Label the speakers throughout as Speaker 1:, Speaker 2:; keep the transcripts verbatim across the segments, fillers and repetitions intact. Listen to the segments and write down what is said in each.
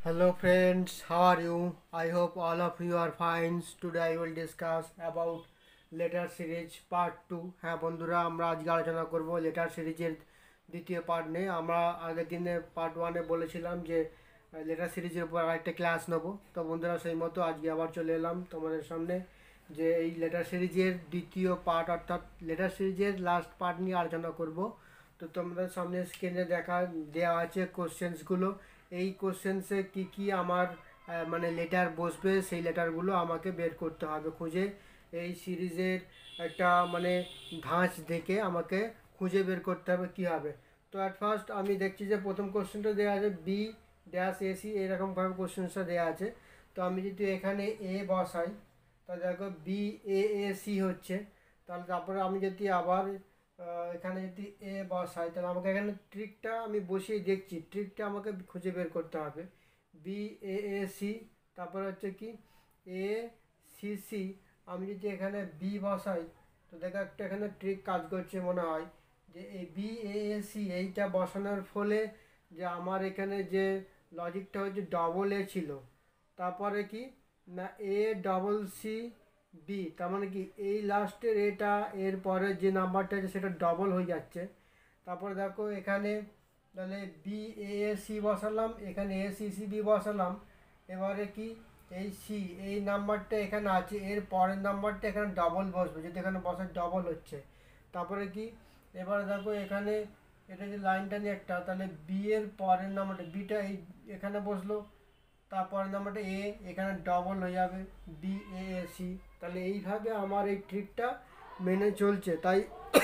Speaker 1: Hello friends, how are you? I hope all of you are fine. Today I will discuss about letter series part two. হ্যাঁ বন্ধুরা, আমরা আজকে আলোচনা করব letter সিরিজের দ্বিতীয় পার্ট নিয়ে। আমরা আগের দিনে পার্ট ওয়ানে বলেছিলাম যে লেটার সিরিজের উপর আরেকটা ক্লাস নেব। তো বন্ধুরা, সেই মতো আজকে আবার চলে এলাম তোমাদের সামনে যে এই লেটার সিরিজের দ্বিতীয় পার্ট অর্থাৎ লেটার সিরিজের লাস্ট পার্ট নিয়ে আলোচনা করব। তো তোমাদের সামনে স্ক্রিনে দেখা দেওয়া আছে কোশ্চেন্সগুলো। এই কোশ্চেন্সে কি কি আমার মানে লেটার বসবে সেই লেটারগুলো আমাকে বের করতে হবে খুঁজে। এই সিরিজের একটা মানে ধাঁচ দেখে আমাকে খুঁজে বের করতে হবে কি হবে। তো অ্যাট ফার্স্ট আমি দেখছি যে প্রথম কোশ্চেনটা দেওয়া আছে বি ড্যাশ এসি, এরকমভাবে কোশ্চেনটা দেওয়া আছে। তো আমি যদি এখানে এ বসাই তাহলে দেখো বি এ এ সি হচ্ছে। তাহলে তারপরে আমি যদি আবার এখানে যদি এ বসাই তাহলে আমাকে এখানে ট্রিকটা আমি বসিয়ে দেখছি, ট্রিকটা আমাকে খুঁজে বের করতে হবে। বি এ এ সি, তারপরে হচ্ছে কি এ সি সি। আমি যদি এখানে বি বসাই তো দেখো একটা এখানে ট্রিক কাজ করছে মনে হয়, যে এই বি এ এ সি এইটা বসানোর ফলে যে আমার এখানে যে লজিকটা হচ্ছে ডবল এ ছিল, তারপরে কি না এ ডবল সি বি, তার মানে কি এই লাস্টের এটা এর পরে যে নাম্বারটা আছে সেটা ডবল হয়ে যাচ্ছে। তারপরে দেখো এখানে তাহলে বি এ সি বসালাম, এখানে এ সি সি বি বসালাম। এবারে কি এই সি এই নাম্বারটা এখানে আছে, এর পরের নাম্বারটা এখানে ডবল বসবে, যদি এখানে বসে ডবল হচ্ছে। তারপরে কি এবারে দেখো এখানে এটা যে লাইনটা নিয়ে একটা, তাহলে বি এর পরের নাম্বারটা বিটা এই এখানে বসলো, তারপরের নাম্বারটা এ এখানে ডবল হয়ে যাবে বি এ সি। তাহলে এইভাবে আমার এই ট্রিকটা মেনে চলছে। তাই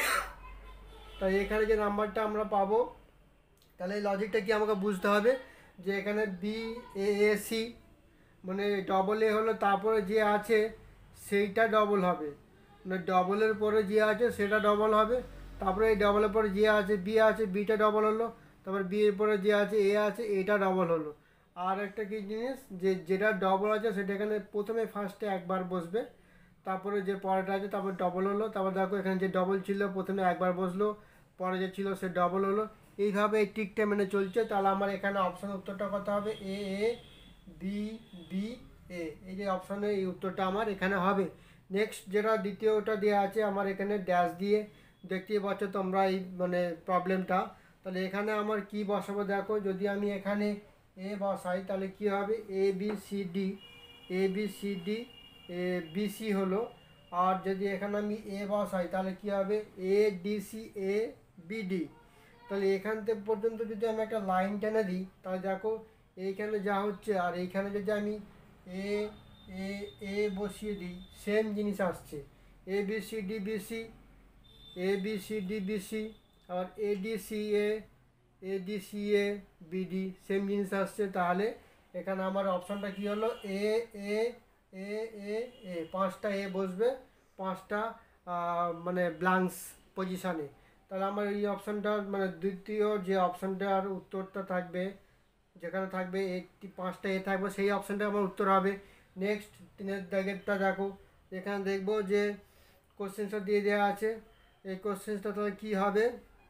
Speaker 1: তাই এখানে যে নাম্বারটা আমরা পাবো, তাহলে এই লজিকটা কি আমাকে বুঝতে হবে যে এখানে বি এ সি মানে ডবল এ হলো, তারপরে যে আছে সেইটা ডবল হবে, মানে ডবলের পরে যে আছে সেটা ডবল হবে। তারপরে এই ডবলের পরে যে আছে বি আছে, বিটা ডবল হলো। তারপর বি এর পরে যে আছে এ আছে, এটা ডবল হলো। আর একটা কি জিনিস, যে যেটা ডবল আছে সেটা এখানে প্রথমে ফার্স্টে একবার বসবে, তারপরে যে পরেটা আছে তারপর ডবল হলো। তারপর দেখো এখানে যে ডবল ছিল প্রথমে একবার বসলো, পরে যে ছিল সে ডবল হলো। এইভাবে এই টিকটা মেনে চলছে। তাহলে আমার এখানে অপশান উত্তরটা কত হবে, এ এ বি বি এ, এই যে অপশানে এই উত্তরটা আমার এখানে হবে। নেক্সট যেটা দ্বিতীয়টা দেওয়া আছে আমার এখানে ড্যাশ দিয়ে, দেখতেই পাচ্ছ তোমরা এই মানে প্রবলেমটা। তাহলে এখানে আমার কি বসাবো দেখো, যদি আমি এখানে এ বসাই তাহলে কি হবে A B C D, A B C D A B C হলো। আর যদি এখানে আমি এ বসাই তাহলে কি হবে A D C A B D. তাহলে এখান থেকে পর্যন্ত যদি আমি একটা লাইন টেনে দিই তাহলে দেখো এইখানে যা হচ্ছে আর এইখানে যদি আমি এ এ এ বসিয়ে দিই সেম জিনিস আসছে, A B C D B C, A B C D B C, আর A D C A A D C A B D same জিনিস আসছে। তাহলে এখানে আমার অপশানটা কী হলো এ এ এ এ এ, পাঁচটা এ বসবে, পাঁচটা মানে ব্লাঙ্কস পজিশানে। তাহলে আমার এই অপশানটা মানে দ্বিতীয় যে অপশানটার উত্তরটা থাকবে, যেখানে থাকবে একটি পাঁচটা এ থাকবে সেই অপশানটা আমার উত্তর হবে। নেক্সট তিনের দাগেরটা দেখো, এখানে দেখবো যে কোশ্চেনটা দিয়ে দেওয়া আছে। এই কোশ্চেনটা তাহলে কী হবে,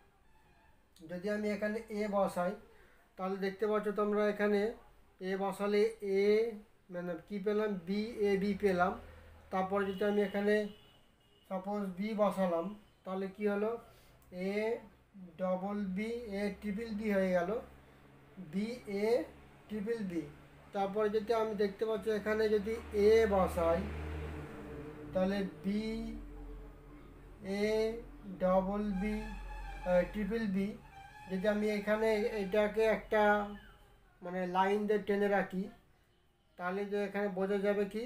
Speaker 1: যদি আমি এখানে এ বসাই তাহলে দেখতে পাচ্ছ তোমরা এখানে এ বসালে এ মানে কী পেলাম বি এ বি পেলাম। তারপরে যদি আমি এখানে সাপোজ বি বসালাম তাহলে কি হলো A double B A triple B হয়ে গেল বি এ ট্রিপল বি। তারপরে যদি আমি দেখতে পাচ্ছি এখানে যদি এ বসাই তাহলে B A double B triple B. যদি আমি এখানে এটাকে একটা মানে লাইন দিয়ে টেনে রাখি তাহলে যে এখানে বোঝা যাবে কি,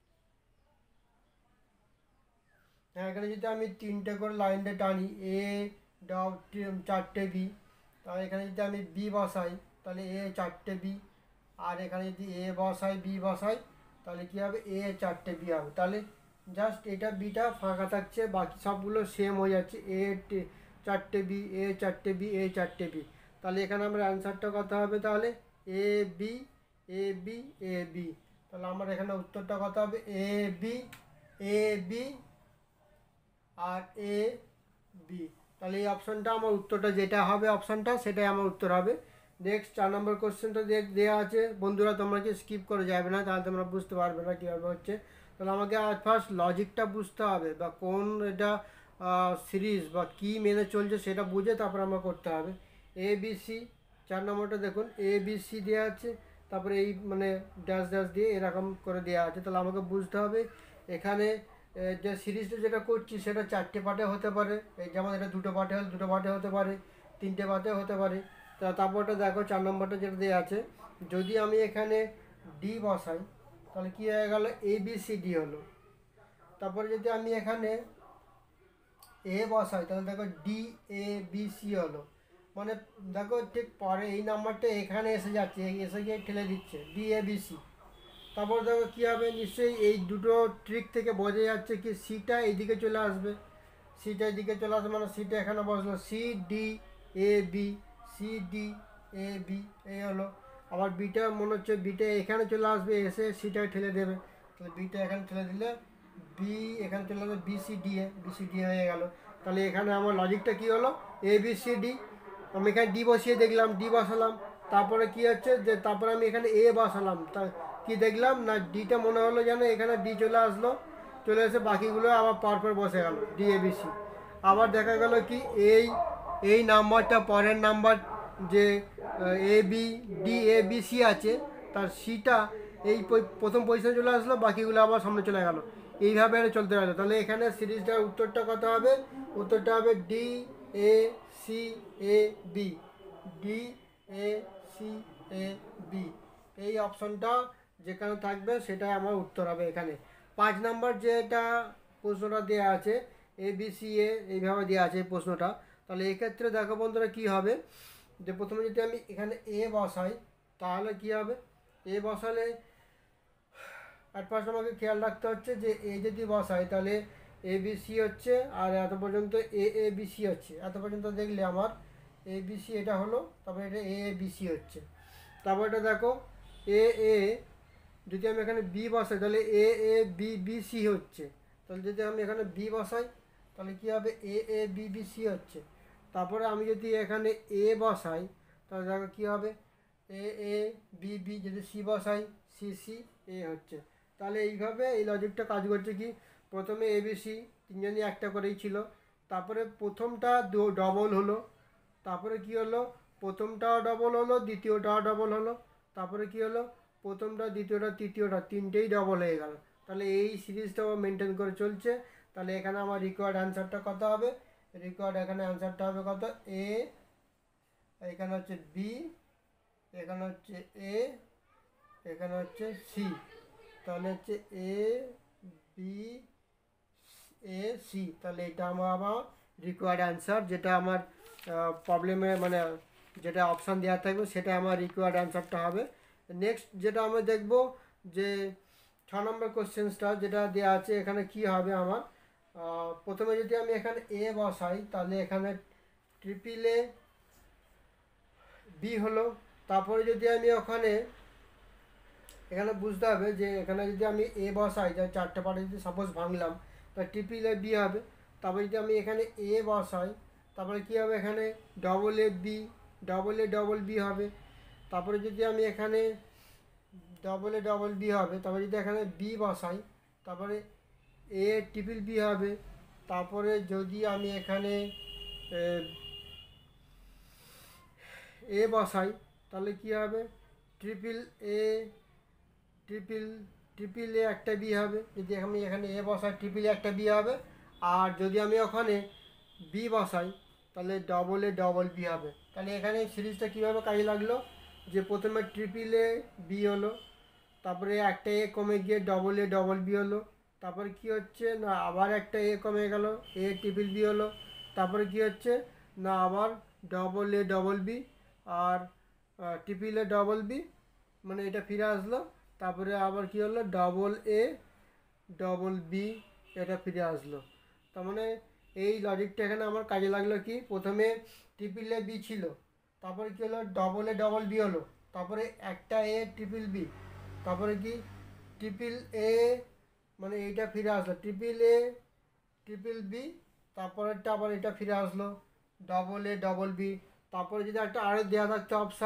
Speaker 1: হ্যাঁ এখানে যদি আমি তিনটে করে লাইন দিয়ে টানি এ ডব চারটে বি, তাহলে এখানে যদি আমি বি বসাই তাহলে এ চারটে বি, আর এখানে যদি এ বসাই বি বসাই তাহলে কী হবে এ চারটে বি হবে। তাহলে জাস্ট এটা বিটা ফাঁকা থাকছে, বাকি সবগুলো সেম হয়ে যাচ্ছে এ চারটে বি এ চারটে বি এ চারটে বি। তাহলে এখানে আমার অ্যান্সারটা কত হবে তাহলে A B A B A B. তাহলে আমার এখানে উত্তরটা কত হবে এ বি এ বি আর এ বি। তাহলে এই অপশানটা আমার উত্তরটা যেটা হবে অপশানটা সেটাই আমার উত্তর হবে। নেক্সট চার নম্বর কোশ্চেনটা দেওয়া আছে বন্ধুরা, তোমরা কি স্কিপ করে যাবে না, তাহলে তোমরা বুঝতে পারবে না কীভাবে হচ্ছে। তাহলে আমাকে আজ ফার্স্ট লজিকটা বুঝতে হবে, বা কোন এটা সিরিজ বা কী মেনে চলছে সেটা বুঝে তারপর আমরা করতে হবে। এ বি সি চার নম্বরটা দেখুন, এ বি সি দেওয়া আছে, তারপরে এই মানে ড্যাশ ড্যাশ দিয়ে এরকম করে দেওয়া আছে। তাহলে আমাকে বুঝতে হবে এখানে যে সিরিজটা যেটা করছি সেটা চারটে পার্টে হতে পারে, এই যেমন এটা দুটো পার্টে হলে দুটো পার্টে হতে পারে, তিনটে পার্টে হতে পারে। তা তারপরটা দেখো চার নম্বরটা যেটা দেওয়া আছে, যদি আমি এখানে ডি বসাই তাহলে কী হয়ে গেল, এ বি সি ডি হলো। তারপরে যদি আমি এখানে এ বসাই তাহলে দেখো ডি এ বি সি হলো। মানে দেখো ঠিক পরে এই নাম্বারটা এখানে এসে যাচ্ছে, এসে গিয়ে ঠেলে দিচ্ছে ডি এ বি সি। তারপর দেখো কী হবে, নিশ্চয়ই এই দুটো ট্রিক থেকে বোঝা যাচ্ছে কি সিটা এইদিকে চলে আসবে, সিটা এইদিকে চলে আসবে, মানে সিটা এখানে বসলো, C D A B, C D A B এই হলো। আবার বিটা মনে হচ্ছে বিটা এখানে চলে আসবে, এসে সিটাকে ঠেলে দেবে, তাহলে বিটা এখানে ঠেলে দিলে বি এখানে চলে আসবে, B C D A, B C D হয়ে গেল। তাহলে এখানে আমার লজিকটা কী হলো, এ বি সি ডি। আমি এখানে ডি বসিয়ে দেখলাম, ডি বসালাম, তারপরে কি হচ্ছে যে তারপরে আমি এখানে এ বসালাম, তা কি দেখলাম না ডিটা মনে হলো যেন এখানে ডি চলে আসলো, চলে এসে বাকিগুলো আবার পরপর বসে গেল ডি এ বি সি। আবার দেখা গেল কি এই এই নাম্বারটা পরের নাম্বার যে A B D A B C আছে তার সিটা এই প্রথম পজিশনে চলে আসলো, বাকিগুলো আবার সামনে চলে গেল, এইভাবে চলতে গেলো। তাহলে এখানে সিরিজটার উত্তরটা কত হবে, উত্তরটা হবে D A C A B, D A C A B, এই অপশনটা যেখানে থাকবে সেটাই আমার উত্তর হবে এখানে। পাঁচ নাম্বার যেটা প্রশ্নটা দেওয়া আছে এ বি সি এ এইভাবে দেওয়া আছে এই প্রশ্নটা। তাহলে এক্ষেত্রে দেখো বন্ধুরা কী হবে, যে প্রথমে যদি আমি এখানে এ বসাই তাহলে কী হবে, এ বসালে অ্যাট ফার্স্ট আমাকে খেয়াল রাখতে হচ্ছে যে এ যদি বসাই তাহলে এ বি সি হচ্ছে, আর এত পর্যন্ত এ এ বি সি হচ্ছে, এত পর্যন্ত দেখলে আমার এ বি সি এটা হলো, তারপরে এটা এ এ বি সি হচ্ছে। তারপর এটা দেখো এ এ যদি আমি এখানে বি বসাই তাহলে A A B B C হচ্ছে, তাহলে যদি আমি এখানে বি বসাই তাহলে কী হবে, A A B B C হচ্ছে। তারপরে আমি যদি এখানে এ বসাই তাহলে দেখো কী হবে, এ এ বি বি, যদি সি বসাই সি সি এ হচ্ছে। তাহলে এইভাবে এই লজিকটা কাজ করছে কি, প্রথমে এ বি সি তিনজনই একটা করেই ছিল, তারপরে প্রথমটা ডবল হলো, তারপরে কি হলো প্রথমটাও ডবল হলো, দ্বিতীয়টাও ডবল হলো, তারপরে কি হলো প্রথমটা দ্বিতীয়টা তৃতীয়টা তিনটেই ডবল হয়ে গেল। তাহলে এই সিরিজটাও মেনটেন করে চলছে। তাহলে এখানে আমার রিকোয়ার্ড অ্যান্সারটা কত হবে, রিকোয়ার্ড এখানে অ্যান্সারটা হবে কত, এ, এখানে হচ্ছে বি, এখানে হচ্ছে এ, এখানে হচ্ছে সি, তাহলে হচ্ছে এ বি এ সি। তাহলে এটা আমার আমার রিকোয়ার্ড অ্যান্সার, যেটা আমার প্রবলেমে মানে যেটা অপশান দেওয়া থাকবে সেটা আমার রিকোয়ার্ড অ্যান্সারটা হবে। নেক্সট যেটা আমরা দেখব যে ছ নম্বর কোশ্চেন্সটা যেটা দেওয়া আছে এখানে কি হবে আমার, প্রথমে যদি আমি এখানে এ বসাই তাহলে এখানে ট্রিপল এ বি হলো। তারপরে যদি আমি ওখানে এখানে বুঝতে হবে যে এখানে যদি আমি এ বসাই, যা চারটে পার্টে যদি সাপোজ ভাঙলাম তা ট্রিপল এ বি হবে। তারপরে যদি আমি এখানে এ বসাই তারপরে কী হবে, এখানে double A B, double A double B হবে। তারপরে যদি আমি এখানে ডবল এ ডবল বি হবে, তারপরে যদি এখানে বি বসাই তারপরে এ ট্রিপল বি হবে। তারপরে যদি আমি এখানে এ বসাই তাহলে কী হবে, triple A triple triple A একটা বি হবে। যদি আমি এখানে এ বসাই ট্রিপল এ একটা বি হবে। আর যদি আমি ওখানে বি বসাই তাহলে ডবল এ ডবল বি হবে। তাহলে এখানে সিরিজটা কীভাবে কাজে লাগলো, যে প্রথমে ট্রিপল এ বি হলো, তারপরে একটা এ কমে গিয়ে ডবল এ ডবল বি হলো, তারপরে কী হচ্ছে না আবার একটা এ কমে গেল, এ ট্রিপল বি হলো, তারপরে কী হচ্ছে না আবার ডবল এ ডবল বি আর ট্রিপল এ ডবল বি, মানে এটা ফিরে আসলো। তারপরে আবার কি হলো ডবল এ ডবল বি, এটা ফিরে আসলো। তার মানে এই লজিকটা এখানে আমার কাজে লাগলো কি, প্রথমে ট্রিপল এ বি ছিল, তারপরে কী হলো ডবল এ ডবল বি হলো, তারপরে একটা এ ট্রিপল বি, তারপরে কি ট্রিপল এ মানে এইটা ফিরে আসলো ট্রিপল এ ট্রিপল বি, তারপরেরটা আবার এটা ফিরে আসলো ডবল এ ডবল বি। তারপরে যদি একটা আরও দেওয়া থাকতো অপশান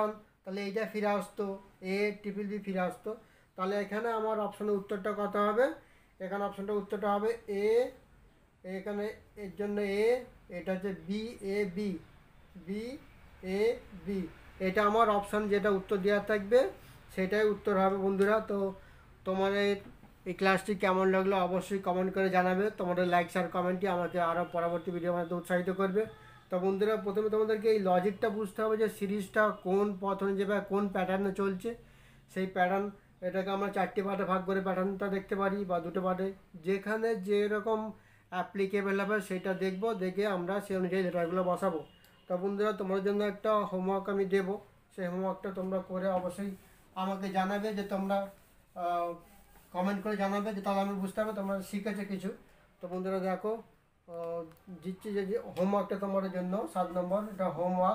Speaker 1: তাহলে এইটা ফিরে আসতো, এ ট্রিপল বি ফিরে আসতো। তাহলে এখানে আমার অপশনের উত্তরটা কত হবে? এখানে অপশনটা উত্তরটা হবে এ, এখানে এর জন্য এ, এটা হচ্ছে B A B, B A B, এটা আমার অপশান যেটা উত্তর দেওয়া থাকবে সেটাই উত্তর হবে বন্ধুরা। তো তোমাদের এই ক্লাসটি কেমন লাগলো অবশ্যই কমেন্ট করে জানাবে। তোমাদের লাইক শেয়ার কমেন্টটি আমাকে আরও পরবর্তী ভিডিও বানাতে উৎসাহিত করবে। তো বন্ধুরা প্রথমে তোমাদেরকে এই লজিকটা বুঝতে হবে যে সিরিজটা কোন পথ অনুযায়ী বা কোন প্যাটার্নে চলছে। সেই প্যাটার্ন, এটাকে আমরা চারটি পার্টে ভাগ করে প্যাটার্নটা দেখতে পারি বা দুটো পার্টে, যেখানে যেরকম অ্যাপ্লিকেবল হবে সেটা দেখব, দেখে আমরা সেই অনুযায়ী লেটারগুলো বসাবো। তো বন্ধুরা তোমাদের জন্য একটা হোমওয়ার্ক আমি দেবো, সেই হোমওয়ার্কটা তোমরা করে অবশ্যই আমাকে জানাবে, যে তোমরা কমেন্ট করে জানাবে, যে তাহলে আমি বুঝতে পারবো তোমরা শিখেছো কিছু। তো বন্ধুরা দেখো, দিচ্ছি যে হোমওয়ার্কটা তোমাদের জন্য সাত নম্বর, এটা হোমওয়ার্ক।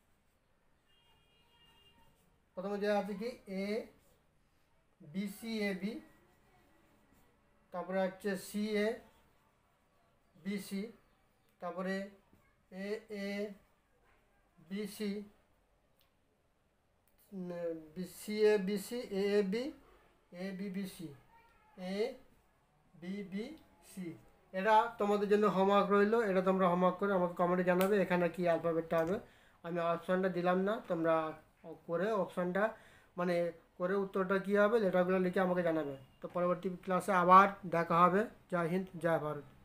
Speaker 1: প্রথমে দেওয়া আছে কি A B C A B, তারপরে হচ্ছে সি এ বি সি, তারপরে A A B C, C A B C, A A B, A B B C, A B B C. এটা তোমাদের জন্য হোমওয়ার্ক রইলো, এটা তোমরা হোমওয়ার্ক করে আমাকে কমেন্টে জানাবে এখানে কি অ্যালফাবেটটা হবে। আমি অপশানটা দিলাম না, তোমরা করে অপশানটা মানে করে উত্তরটা কী হবে লেটারগুলো লিখে আমাকে জানাবে। তো পরবর্তী ক্লাসে আবার দেখা হবে। জয় হিন্দ, জয় ভারত।